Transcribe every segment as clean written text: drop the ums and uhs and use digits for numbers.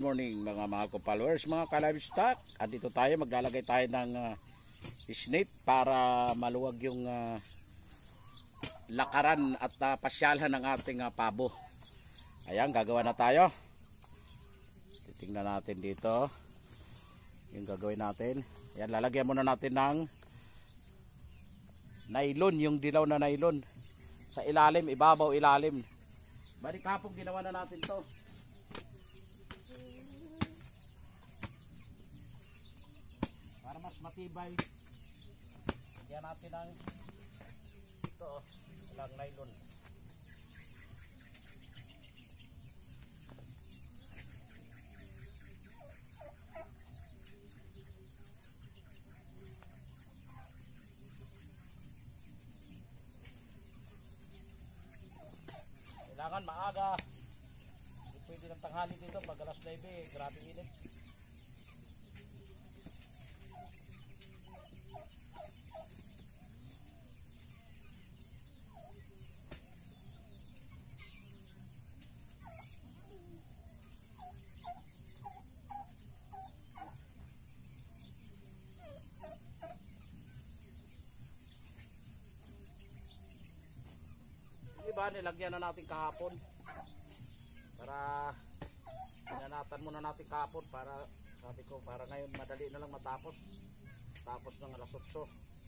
morning mga mahal ko followers, mga ka-livestock. At dito tayo, maglalagay tayo ng snake para maluwag yung lakaran at pasyalhan ng ating pabo. Ayan, gagawa na tayo. Titingnan natin dito yung gagawin natin. Ayan, lalagyan muna natin ng nylon, yung dilaw na nylon sa ilalim, ibabaw ilalim. Balik kapong ginawa na natin to. Para mas matibay, lagyan natin ng ito, ilang nylon. Kailangan maaga. Hindi pwede ng tanghali dito pag alas 9, grabe init. Nilagyan na natin kahapon para inanatan muna natin kahapon para sabi ko para ngayon madali na lang matapos ng alas 8.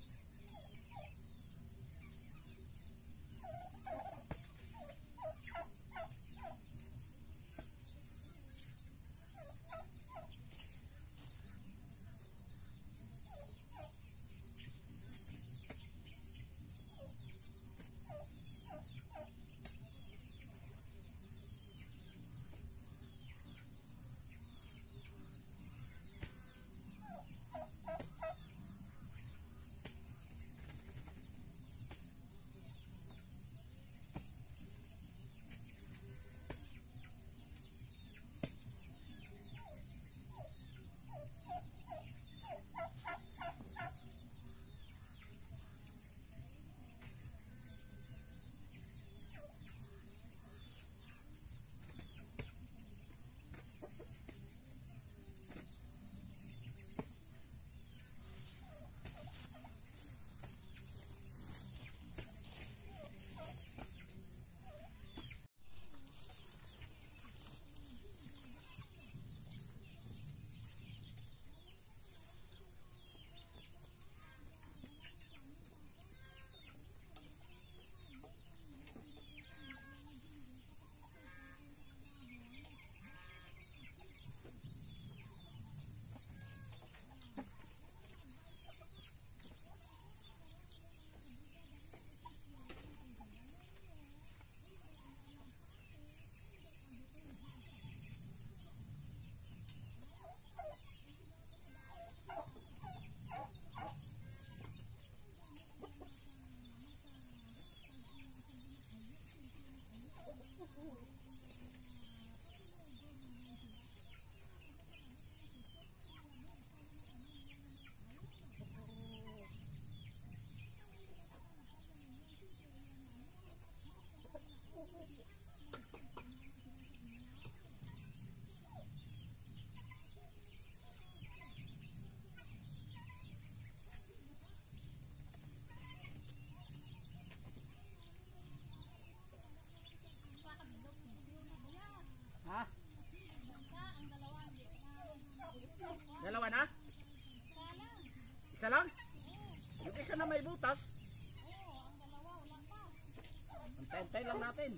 Dalawa na? Isa lang? Yung isa na may butas? Oo, ang dalawa, wala pa. Antay-antay lang natin.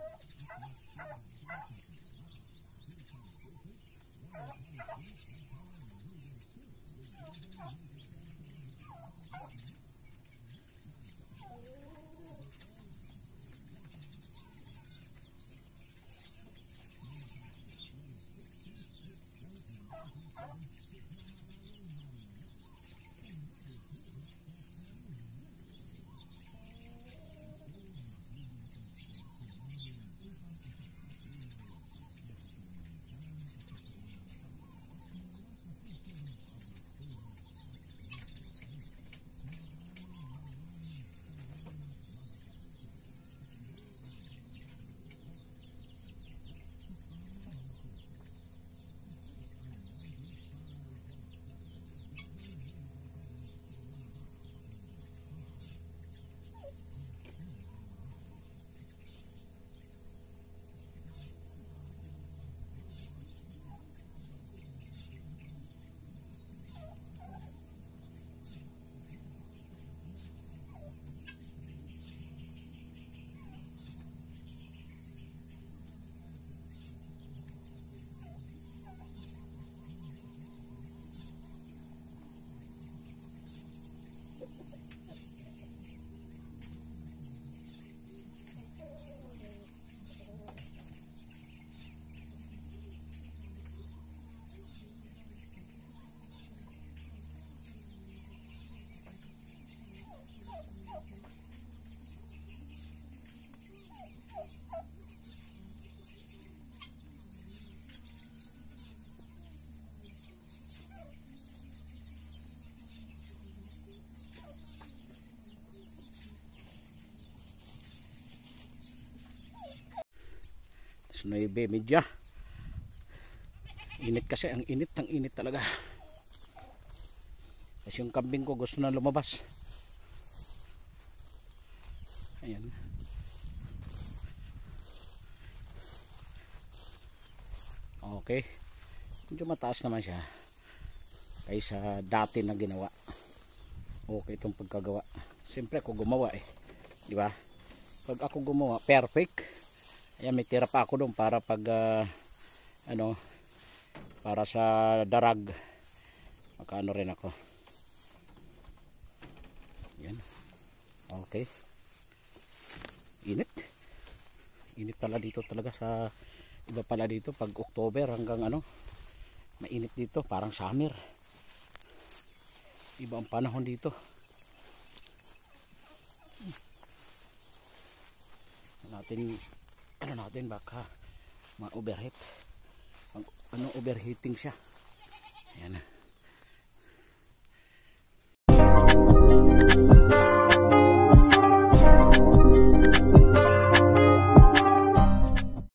9:30. Init kasi, ang init talaga. Kasi yung kambing ko gusto na lumabas. Ayan. Okay. Medyo mataas naman siya kaysa dati na ginawa. Okay itong pagkagawa. Siyempre ako gumawa di ba? Pag ako gumawa, perfect. Ayan, may tira pa ako doon para pag para sa darag. Makaano rin ako. Yan. Okay. Init. Init pala dito talaga sa iba pala dito pag October hanggang mainit dito, parang summer. Iba ang panahon dito. Natin baka ma-overheat. Overheating siya. Ayan na.